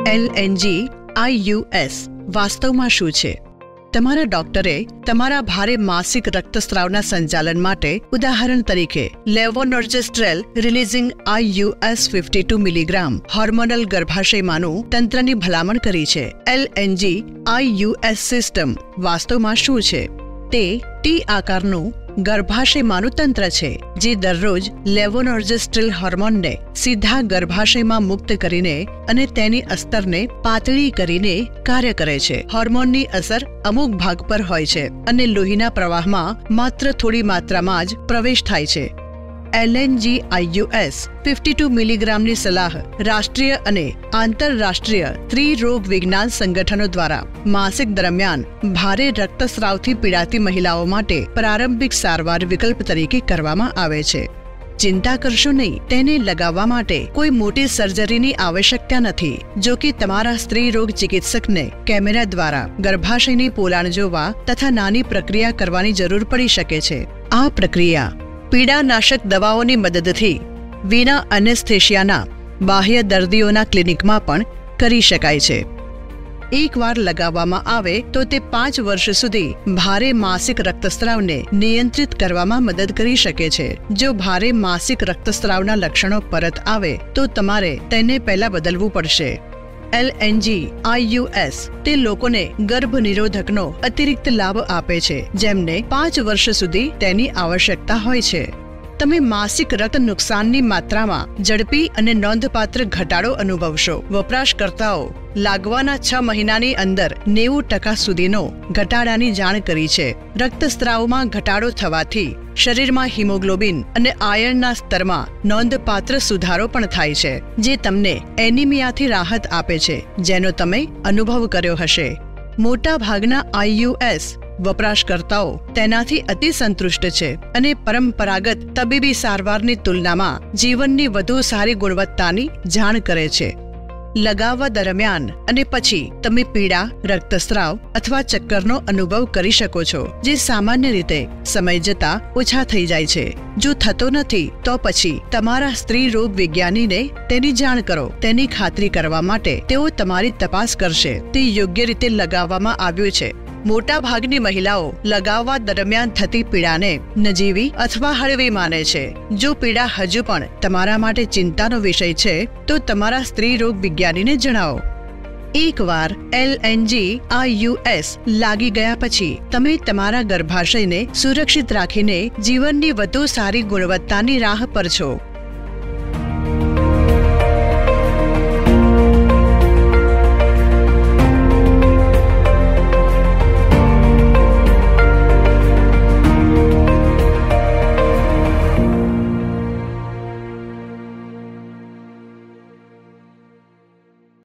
LNG IUS વાસ્તવમાં શું છે? તમારા ડોક્ટરે તમારા ભારે માસિક રક્તસ્રાવના સંચાલન માટે ઉદાહરણ તરીકે levonorgestrel releasing IUS 52 milligram hormonal ગર્ભાશયમાંનું તંત્રની ભલામણ કરી છે. LNG IUS સિસ્ટમ વાસ્તવમાં શું છે? તે T આકારનું ગર્ભાશયમાંનું તંત્ર છે જે દરરોજ લેવોનોર્જેસ્ટ્રેલ હોર્મોનને સીધા ગર્ભાશયમાં મુક્ત કરીને અને તેની અસ્તરને પાતળી કરીને કાર્ય કરે છે. હોર્મોનની અસર અમુક ભાગ પર હોય છે અને લોહીના પ્રવાહમાં માત્ર થોડી માત્રામાં જ પ્રવેશ થાય છે. LNG IUS 52 મિલીગ્રામની સલાહ રાષ્ટ્રીય અને આંતરરાષ્ટ્રીય સ્ત્રીરોગ વિજ્ઞાન સંગઠનો દ્વારા માસિક દરમિયાન ભારે રક્તસ્રાવથી પીડાતી મહિલાઓ માટે પ્રારંભિક સારવાર વિકલ્પ તરીકે કરવામાં આવે છે. ચિંતા કરશો નહીં, તેને લગાવવા માટે કોઈ મોટી સર્જરીની આવશ્યકતા નથી. જો કે તમારા સ્ત્રીરોગ ચિકિત્સકને કેમેરા દ્વારા ગર્ભાશયની પોલાણ જોવા તથા નાની પ્રક્રિયા કરવાની જરૂર પડી શકે છે. આ પ્રક્રિયા પીડાનાશક દવાઓની મદદથી વિના એનેસ્થેશિયાના બાહ્ય દર્દીઓના ક્લિનિકમાં પણ કરી શકાય છે. એકવાર લગાવવામાં આવે તો તે 5 વર્ષ સુધી ભારે માસિક રક્તસ્રાવને નિયંત્રિત કરવામાં મદદ કરી શકે છે. જો ભારે માસિક રક્તસ્રાવના લક્ષણો પરત આવે તો તમારે તેને પહેલા બદલવું પડશે. LNG IUS તે લોકોને ગર્ભ નિરોધકનો અતિરિક્ત લાભ આપે છે જેમને 5 વર્ષ સુધી તેની આવશ્યકતા હોય છે. તમે માસિક રક્ત નુકસાનની માત્રામાં ઝડપી અને નોંધપાત્ર ઘટાડો અનુભવશો. વપરાશકર્તાઓ લાગવાના 6 મહિનાની અંદર 90% સુધીનો ઘટાડાની જાણ કરી છે. રક્તસ્રાવમાં ઘટાડો થવાથી શરીરમાં હિમોગ્લોબિન અને આયર્નના સ્તરમાં નોંધપાત્ર સુધારો પણ થાય છે જે તમને એનિમિયાથી રાહત આપે છે જેનો તમે અનુભવ કર્યો હશે. મોટા ભાગના IUS વપરાશકર્તાઓ તેનાથી અતિ સંતુષ્ટ છે અને પરંપરાગત તબીબી સારવારની તુલનામાં જીવનની વધુ સારી ગુણવત્તાની જાણ કરે છે. લગાવવા દરમિયાન અને પછી તમે પીડા, રક્તસ્રાવ અથવા ચક્કરનો અનુભવ કરી શકો છો જે સામાન્ય રીતે સમય જતા ઓછા થઈ જાય છે. જો થતો નથી તો પછી તમારા સ્ત્રી રોગ વિજ્ઞાનીને તેની જાણ કરો. તેની ખાતરી કરવા માટે તેઓ તમારી તપાસ કરશે તે યોગ્ય રીતે લગાવવામાં આવ્યું છે. મોટા ભાગની મહિલાઓ લગાવવા દરમિયાન થતી પીડાને નજીવી અથવા હળવી માને છે. જો પીડા હજુ પણ તમારા માટે ચિંતાનો વિષય છે તો તમારા સ્ત્રી રોગ વિજ્ઞાનીને જણાવો. એકવાર LNG IUS લાગી ગયા પછી તમે તમારા ગર્ભાશયને સુરક્ષિત રાખીને જીવનની વધુ સારી ગુણવત્તાની રાહ પર છો.